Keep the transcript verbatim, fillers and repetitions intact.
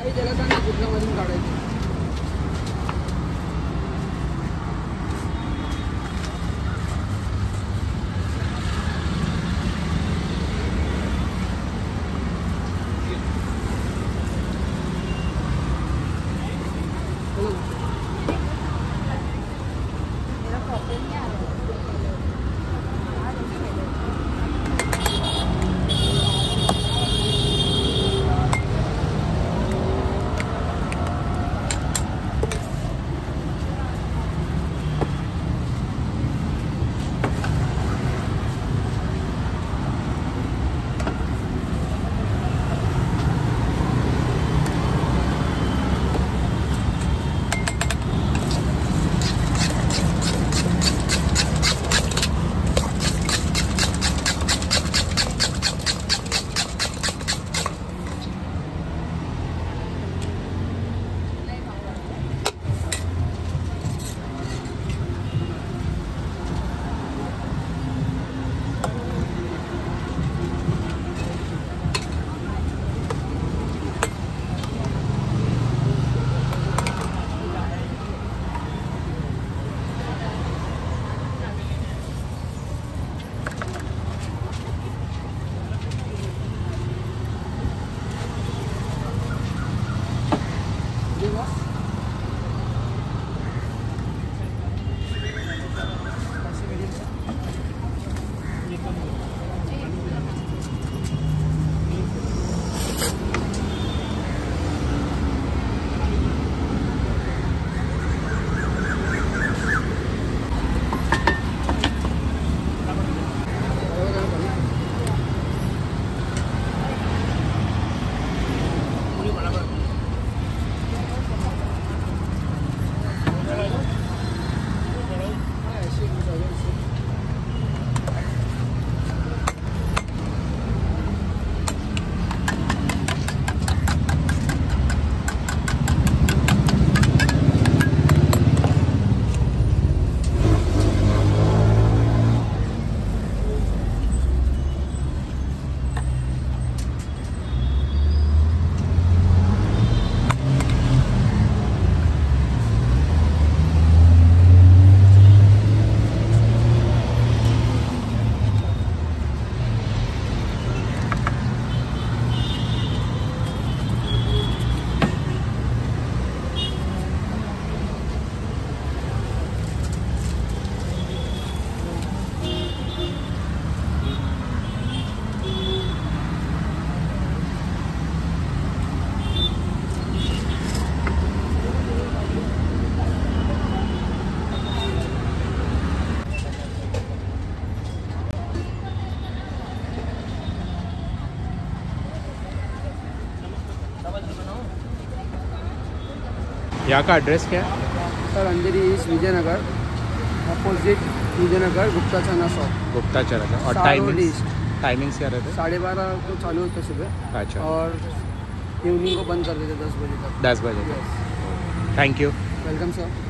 हे त्याला सांग ना गुजरामधून काढायचं. यहाँ का एड्रेस क्या है सर? अंधेरी इस विजयनगर, अपोजिट विजयनगर, गुप्ता चना शॉप. गुप्ता चना. और टाइमिंग्स टाइमिंग्स क्या रहते हैं? साढ़े बारह को चालू होता है सुबह. अच्छा. और इवनिंग को बंद कर देते दस बजे तक. दस बजे. Thank you. Welcome sir.